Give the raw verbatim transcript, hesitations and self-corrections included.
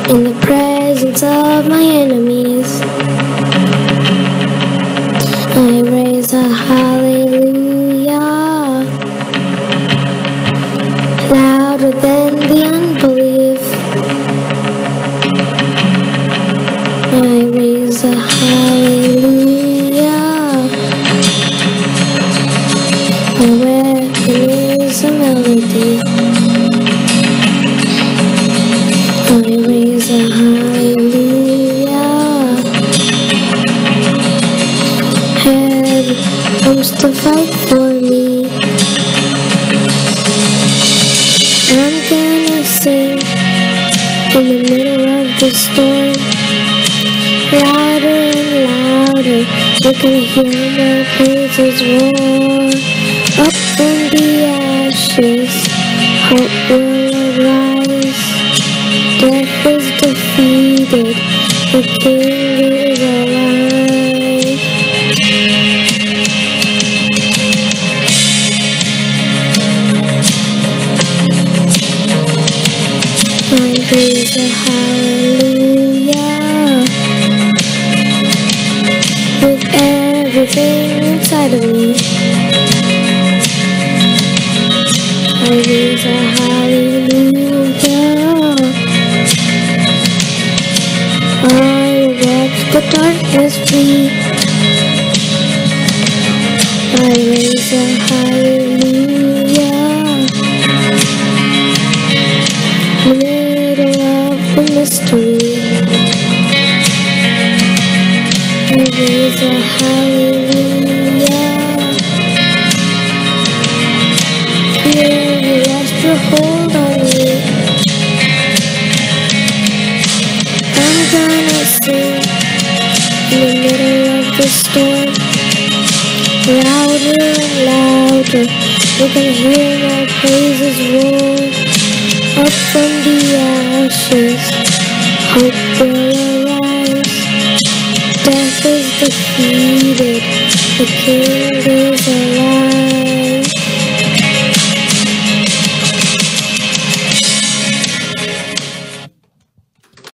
in the presence of my enemies. I raise a hallelujah louder than the unbelief. I raise a hallelujah. My weapon is a melody. I raise a hallelujah. Heaven comes to fight for me. I'm gonna sing in the middle of the storm, louder and louder. You're gonna hear my praises roar. Up from the ashes, hope will arise. Death is defeated, the King is alive. I raise a hallelujah with everything inside of me. I raise a hallelujah. I watch the darkness flee. I raise a hallelujah. Middle of the mystery. I raise a hallelujah. Fear, you lost your hold on me. I'm gonna sing in the middle of the storm, louder and louder. You're gonna hear my praises roar. Up from the ashes, hope will arise. Death is defeated, the King is alive.